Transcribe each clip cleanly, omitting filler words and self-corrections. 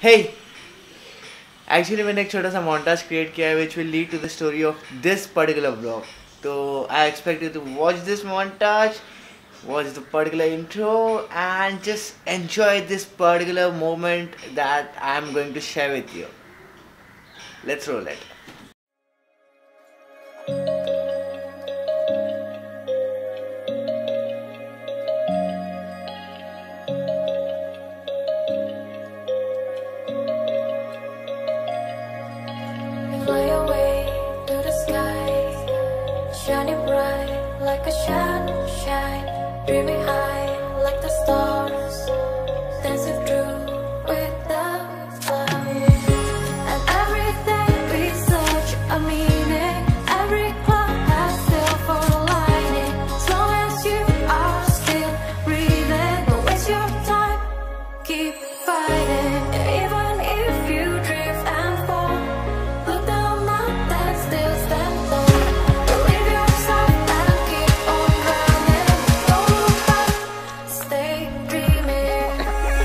Hey, actually मैंने एक छोटा सा montage create किया है which will lead to the story of this particular vlog. So I expect you to watch this montage, watch the particular intro and just enjoy this particular moment that I am going to share with you. Let's roll it. Fly away to the sky, shining bright like a sunshine, dreaming high like the stars, dancing through with the flowers. And everything be such a meaning, every cloud has silver lining. As long as you are still breathing, don't waste your time, keep fighting. Even if you drift and fall, look down now and still stand tall. Believe yourself and keep on running. Don't look back, stay dreaming.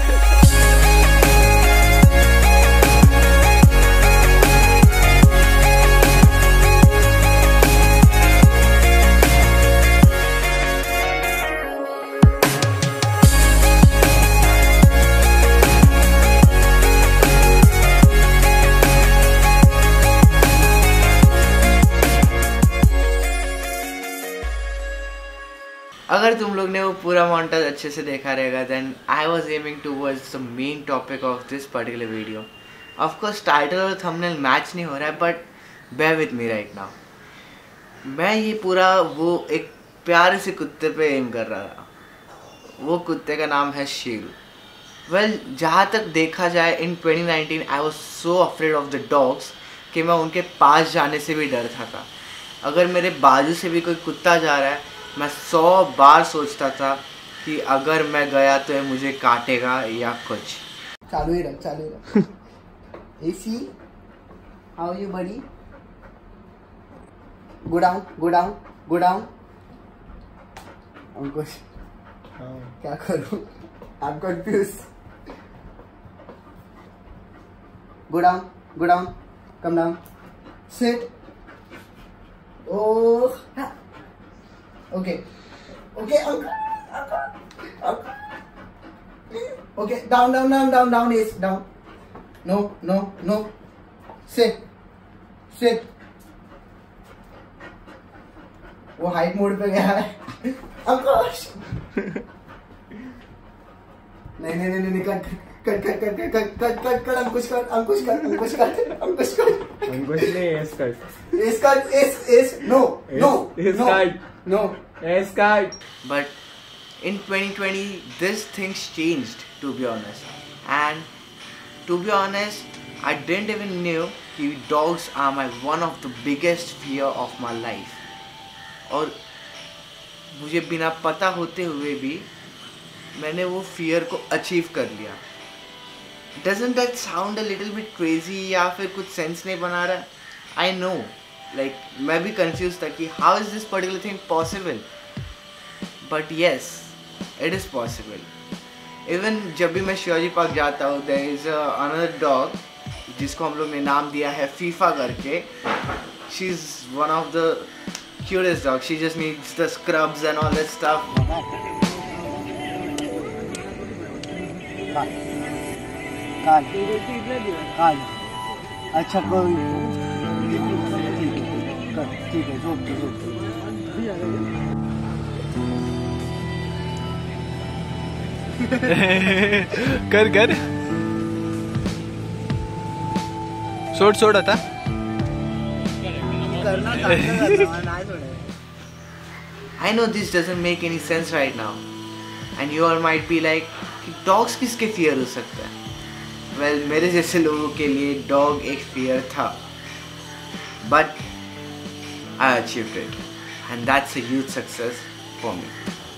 अगर तुम लोग ने वो पूरा montage अच्छे से देखा रहेगा then I was aiming towards the main topic of this particular video. Of course title और thumbnail match नहीं हो रहा है but bear with me right now. मैं ये पूरा वो एक प्यारे से कुत्ते पे एम कर रहा था. वो कुत्ते का नाम है शेरू. Well जहाँ तक देखा जाए in 2019 I was so afraid of the dogs कि मैं उनके पास जाने से भी डरता था. अगर मेरे बाजू से भी कोई कुत्ता जा रहा है मैं 100 बार सोचता था कि अगर मैं गया तो ये मुझे काटेगा या कुछ. चालू ही रख. AC, how are you buddy? Go down. अंकुश क्या करूं? I'm confused. Go down. Come down. Sit. Oh. Okay, uncle. Okay, down is down. No. Sit. वो हाइट मोड पे गया है. अंकुश. नहीं कट अंकुश ने S cut. But in 2020 these things changed, to be honest. And to be honest I didn't even knew कि dogs are one of the biggest fear of my life. और मुझे बिना पता होते हुए भी मैंने वो fear को achieve कर लिया. Doesn't that sound a little bit crazy या फिर कुछ sense नहीं बना रहा? I know, like मैं भी confused था कि how is this particular thing possible? But yes, it is possible. Even जब भी मैं शिवाजी पार्क जाता हूँ there is another dog जिसको हम लोग ने नाम दिया है फीफा करके. She's one of the cutest dogs. She just needs the scrubs and all that stuff. काल अच्छा कोई ठीक है जो कर सोड आता I know this doesn't make any sense right now and you all might be like कि dogs किसके fear हो सकता है? Well मेरे जैसे लोगों के लिए dog एक fear था but I achieved it and that's a huge success for me.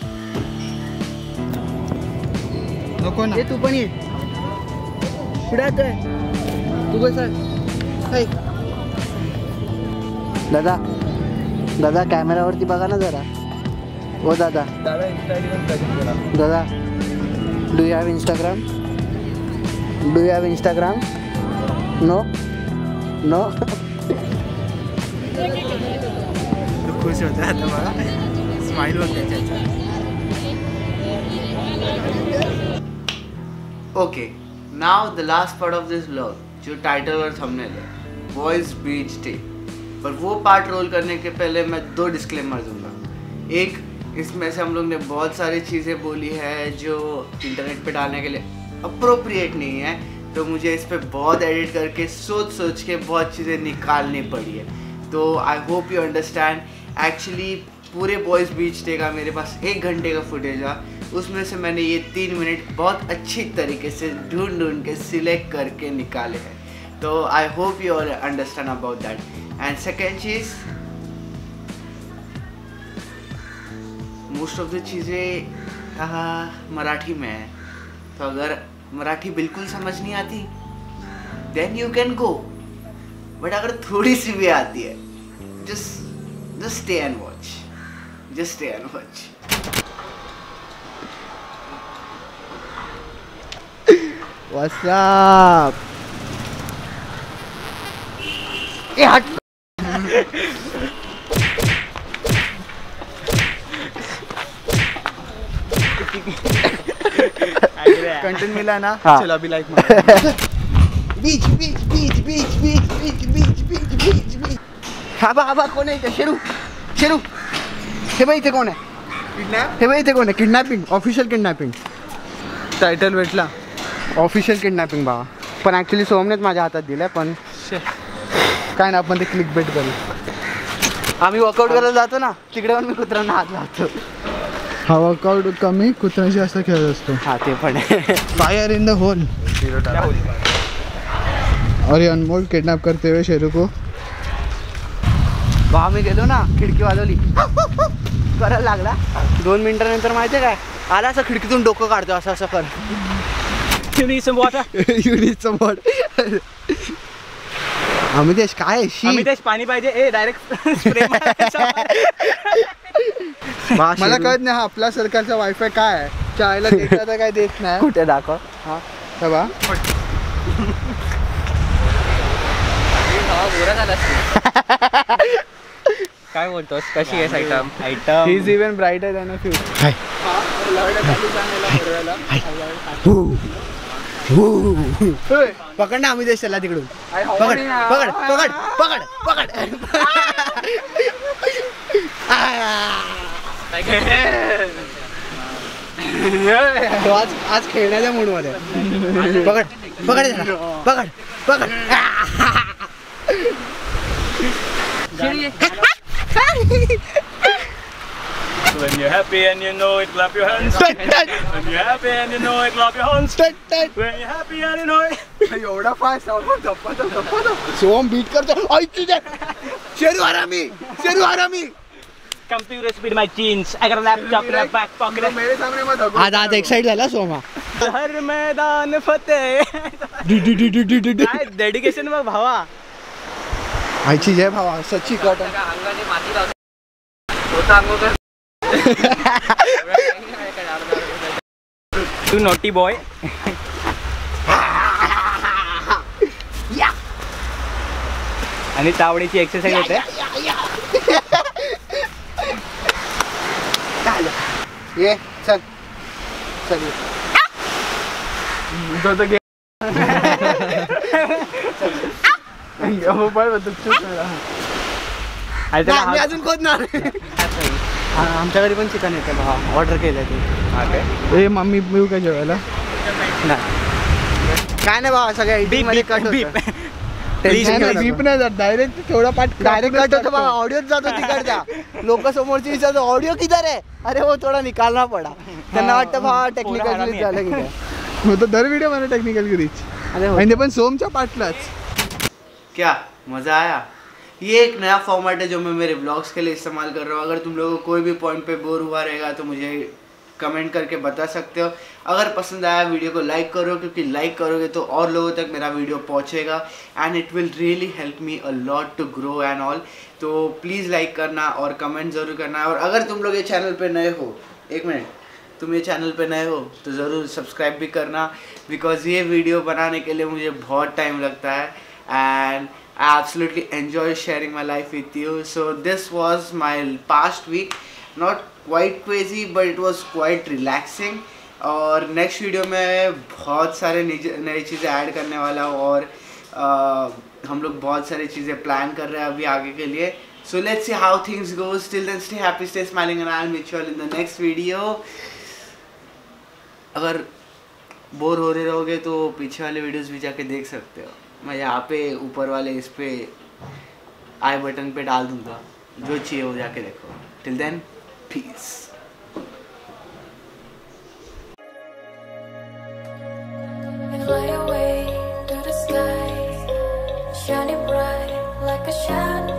नको ना. ये तू पण ये पुढे येतोय तू बस. दादा कॅमेरावरती बघा ना जरा. ओ दादा do you have Instagram? Do you have Instagram? No no. तो खुश होता है तो बड़ा स्माइल होता है. Okay, now the last part of this vlog, जो टाइटल और थंबनेल है, बॉयज बीच डे. पर वो पार्ट रोल करने के पहले मैं 2 डिस्क्लेमर दूंगा. एक, इसमें से हम लोग ने बहुत सारी चीज़ें बोली है जो इंटरनेट पे डालने के लिए अप्रोप्रिएट नहीं है, तो मुझे इस पर बहुत एडिट करके सोच के बहुत चीज़ें निकालनी पड़ी है. तो I hope you understand. Actually पूरे बॉयज़ बीच डे का मेरे पास 1 घंटे का फुटेज है, उसमें से मैंने ये 3 मिनट बहुत अच्छी तरीके से ढूंढ के सिलेक्ट करके निकाले हैं. तो I hope you all understand about that. And second चीज़, मोस्ट ऑफ द चीज़ें मराठी में है, तो अगर मराठी बिल्कुल समझ नहीं आती then you can go, but अगर थोड़ी सी भी आती है just stay and watch. Just stay and watch. What's up? ए हट. कंटेंट मिला ना. हाँ. चलो अभी लाइक मारो. बीच बीच बीच बीच बीच बीच बीच बीच बीच बीच. हा कोण आहे इथे? शेरू हे बाई इथे कोण आहे? हे बाई इथे कोण आहे? Kidnapping, official kidnapping. टायटल भेटला. ऑफिशियल किडनॅपिंग बाबा. पण ॲक्च्युली सोमनेच माझ्या हातात दिलं आहे, पण काय ना आपण ते क्लिक बेट करू. आम्ही वर्कआउट करायला जातो ना, तिकडे पण मी कुत्र्यांना हात लावतो. हा वर्कआउट कमी, कुत्र्याशी जास्त खेळत असतो. हा ते पण आहे. Fire in the hole. और ये अनमोल किडनैप करते हुए शेरू को. भाव मी गेलो ना, खिडकी वाजवली, करायला लागला. 2 मिनिटानंतर माहिती आहे काय आला, असं खिडकीतून डोकं काढतो, असं असं कर. You need some water? You need some water. Amitesh काय शी. अमितेश पाणी पाहिजे. ए डायरेक्ट स्प्रे. मला कळत नाही हा आपला सरकारचा वायफाय काय आहे. चायला देता तर काय देत नाही. कुठे दाखव. हा बा. काय बोलतोस? कशी आहे item? Item he is even brighter than a future. पकड ना अमितेश त्याला तिकडून. पकड पकड पकड पकड पकड. तो आज खेळण्याच्या मूड मध्ये. पकड पकड पकड पकड. When you're happy and you know it, clap your hands. When you're happy and you know it, clap your hands. When you're happy and you know it. एवढा फास्ट सोम बीट करतो. शेरू हरामी, शेरू हरामी. Computer speed my jeans. I got a laptop in my back pocket. मेरे सामने मत हगो. आज excite झाला सोमा. हर मैदान फतेह. काय डेडिकेशन बघ भावा. आईची जय भावा. सच्ची कट. तू नोटी बॉय. आणि तावडीची एक्सरसाइज होते. ये चल चल. मी अजून खोदणार. आमच्या घरी पण चिकन येते भावा. ऑर्डर केलं ते. ए मम्मी पिऊ काय जेवायला. काय नाही बाबा, सगळ्या एडिटिंग मध्ये कट होतं. बीप नाही जात, डायरेक्ट थोडा पाठ डायरेक्ट कट होतो बाबा. ऑडिओच जातो तिकडचा. लोक समोरची विचारतो ऑडिओ किधर है. अरे वो थोडा निकालना पडा. त्यांना वाटतं भावा टेक्निकल ग्लिच झालं की काय. तो दर वीडियो मध्ये टेक्निकल ग्लिच. आणि पण सोमच्या पाठलाच. क्या मज़ा आया. ये एक नया फॉर्मेट है जो मैं मेरे ब्लॉग्स के लिए इस्तेमाल कर रहा हूँ. अगर तुम लोगों को कोई भी पॉइंट पे बोर हुआ रहेगा तो मुझे कमेंट करके बता सकते हो. अगर पसंद आया वीडियो को लाइक करो, क्योंकि लाइक करोगे तो और लोगों तक मेरा वीडियो पहुँचेगा and it will really help me a lot to grow and all. तो प्लीज़ लाइक करना और कमेंट ज़रूर करना. और अगर तुम लोग ये चैनल पे नए हो, 1 मिनट, तुम ये चैनल पे नए हो तो ज़रूर सब्सक्राइब भी करना, बिकॉज ये वीडियो बनाने के लिए मुझे बहुत टाइम लगता है and I absolutely enjoy sharing my life with you. So this was my past week, not quite crazy but it was quite relaxing. और नेक्स्ट वीडियो में बहुत सारे नई चीज़ें ऐड करने वाला हूँ और हम लोग बहुत सारी चीज़ें प्लान कर रहे हैं अभी आगे के लिए. So let's see how things go. Till then, stay happy, stay smiling, and I'll meet you all in the next video. अगर बोर हो रहे रहोगे तो पीछे वाले वीडियोस भी जाके देख सकते हो. मैं यहाँ पे ऊपर वाले इस पे आई बटन पे डाल दूँगा, जो चाहिए वो जाके देखो. Till then, peace. Fly away to the sky, shining bright like a shadow.